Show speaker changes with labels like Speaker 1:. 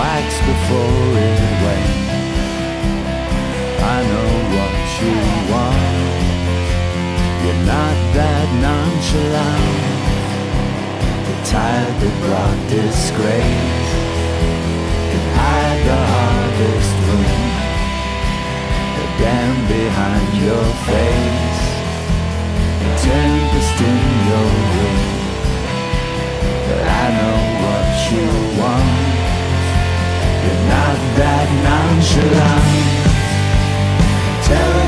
Speaker 1: wax before it wanes. I know what you want. You're not that nonchalant. The tide that brought disgrace can hide the harvest moon. The dam behind your face, the tempest in your room. But I know what you want. You're not that nonchalant. Tell